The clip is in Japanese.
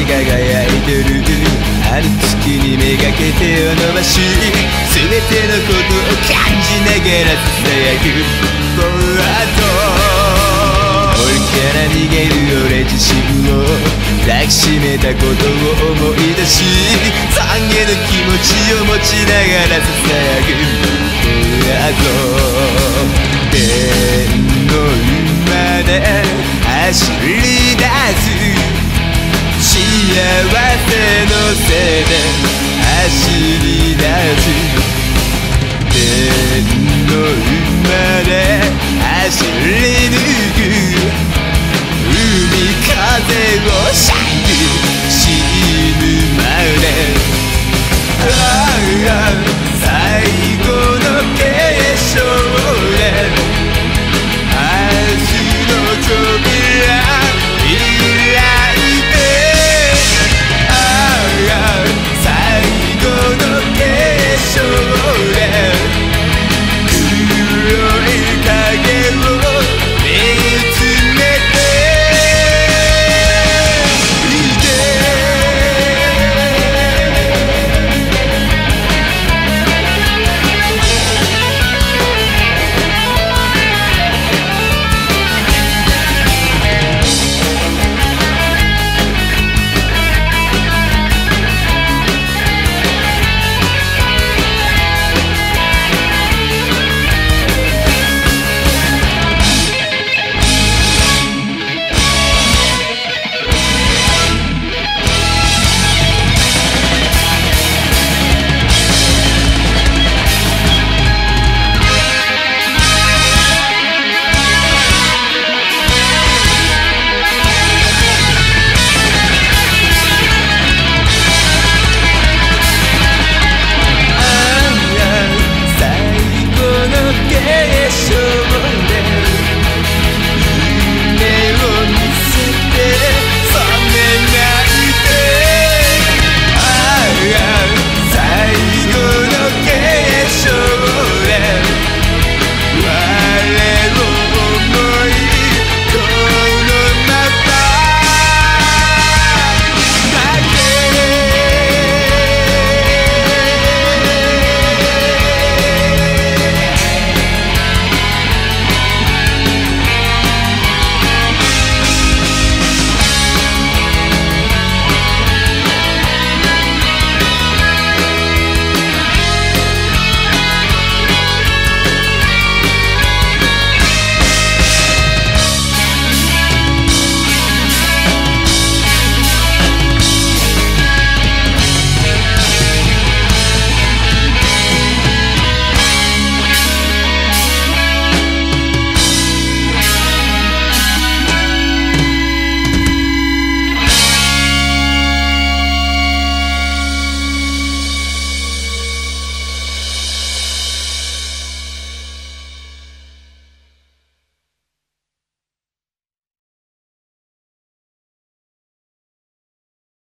輝いてるある月にめがけ手を伸ばし全てのことを感じながら囁くフォワード俺から逃げる俺自身を抱きしめたことを思い出し懺悔の気持ちを持ちながら囁くフォワード天の馬で走り出す幸せのせいで走り出す天の馬で走り抜く海風をシャイ